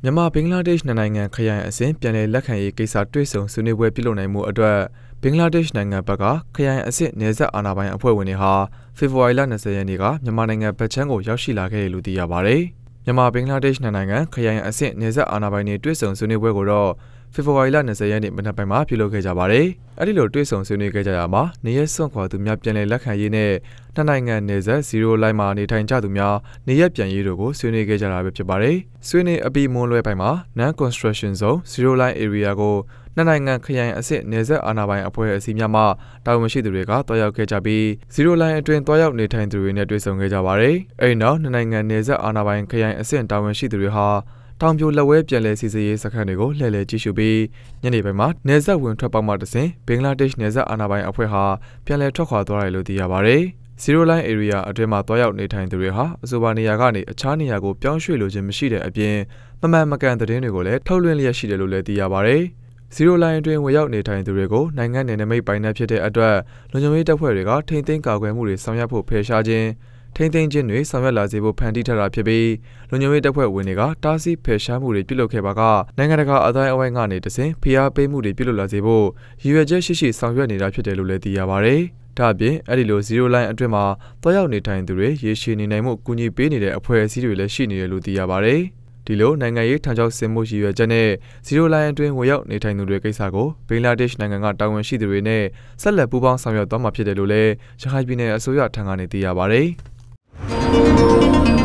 မြန်မာဘင်္ဂလားဒေ့ရှ်နိုင်ငံခရိုင်အဆင့်ပြန်လည်လက်ခံရေးကိစ္စတွေ့ဆုံဆွေးနွေးပွဲပြုလုပ်နိုင်မှုအတွက်ဘင်္ဂလားဒေ့ရှ်နိုင်ငံဘက်ကခရိုင်အဆင့်နယ်စပ်အာဏာပိုင်အဖွဲ့ဝင်တွေဟာဖေဖော်ဝါရီလ20ရက်နေ့ကမြန်မာနိုင်ငံဗတ်ချမ်းကိုရောက်ရှိလာခဲ့တယ်လို့သိရပါတယ်။မြန်မာဘင်္ဂလားဒေ့ရှ်နိုင်ငံခရိုင်အဆင့်နယ်စပ်အာဏာပိုင်တွေတွေ့ဆုံဆွေးနွေးပွဲကိုတော့ဖေဖော်ဝါရီလ20ရက်နေ့မနက်ပိုင်းမှာပြုလုပ်ခဲ့ကြပါတယ်။အဲဒီလိုတွေ့ဆုံဆွေးနွေးခဲ့ကြရမှာနေရက်စွန့်ခွာသူများပြန်လည်လက်ခံရေးနဲ့နှစ်နိုင်ငံနယ်စပ်0လိုင်းမှာနေထိုင်ကြသူများနေရက်ပြန်ရေးတို့ကိုဆွေးနွေးခဲ့ကြတာပဲဖြစ်ပါတယ်။ဆွေးနွေးအပြီးမွန်းလွဲပိုင်းမှာ Non-Construction Zone 0 Line Area ကိုနှစ်နိုင်ငံခရိုင်အဆင့်နယ်စပ်အာဏာပိုင်အဖွဲ့အစည်းများမှတာဝန်ရှိသူတွေကတွားရောက်ခဲ့ကြပြီး0 Line အတွင်းတွားရောက်နေထိုင်သူတွေနဲ့တွေ့ဆုံခဲ့ကြပါတယ်။အဲဒီနောက်နှစ်နိုင်ငံနယ်စပ်အာဏာပိုင်ခရိုင်အဆင့်တာဝန်ရှိသူတွေဟာတောင်ပြိုလက်ဝဲပြန်လည်စီစစ်ရေးစခန်းတွေကိုလှည့်လည်ကြည့်ရှုပြီးညနေပိုင်းမှာနယ်စပ်ဝင်ထွက်ပေါက်မှတဆင့်ဘင်္ဂလားဒေ့ရှ်နယ်စပ်အာဏာပိုင်အဖွဲ့ဟာပြန်လည်ထွက်ခွာသွားတယ်လို့သိရပါတယ်။ Zero Line Area အတွင်းမှာတွားရောက်နေထိုင်သူတွေဟာအဆိုပါနေရာကနေအခြားနေရာကိုပြောင်းရွှေ့လိုခြင်းမရှိတဲ့အပြင်မမှန်မကန်သတင်းတွေကိုလည်းထုတ်လွှင့်လျက်ရှိတယ်လို့လည်းသိရပါတယ်။ Zero Line အတွင်းဝင်ရောက်နေထိုင်သူတွေကိုနိုင်ငံနယ်နိမိတ်ပိုင်နယ်ဖြစ်တဲ့အတွက်လုံခြုံရေးတပ်ဖွဲ့တွေကထိန်းသိမ်းကာကွယ်မှုတွေဆောင်ရွက်ဖို့ဖယ်ရှားခြင်းထိန်းသိမ်းခြင်းတွေဆောင်ရွက်လာစေဖို့ဖန်တီးထားတာဖြစ်ပြီးလုံခြုံရေးတပ်ဖွဲ့ဝင်တွေကတားဆီးဖယ်ရှားမှုတွေပြုလုပ်ခဲ့ပါကနိုင်ငံတကာအတိုင်းအဝိုင်းကနေတဆင့်ဖိအားပေးမှုတွေပြုလုပ်လာစေဖို့ရည်ရွယ်ချက်ရှိဆောင်ရွက်နေတာဖြစ်တယ်လို့လည်းသိရပါတယ်။ဒါ့အပြင်အဲဒီလို0 line အတွင်းမှာတွားရောက်နေထိုင်သူတွေရေရှည်နေနိုင်မှုကူညီပေးနေတဲ့အဖွဲ့အစည်းတွေလည်းရှိနေတယ်လို့သိရပါတယ်။ဒီလိုနိုင်ငံရေးထံကျောက်ဆင်မှုရည်ရွယ်ချက်နဲ့0 line အတွင်းဝင်ရောက်နေထိုင်သူတွေကိစ္စကိုဘင်္ဂလားဒေ့ရှ်နိုင်ငံကတာဝန်ရှိသူတွေနဲ့ဆက်လက်ပူးပေါင်းဆောင်ရွက်သွားမှာဖြစ်တယ်လို့လည်းရခိုင်ပြည်နယ်အစိုးရထံကနေသိရပါတယ်။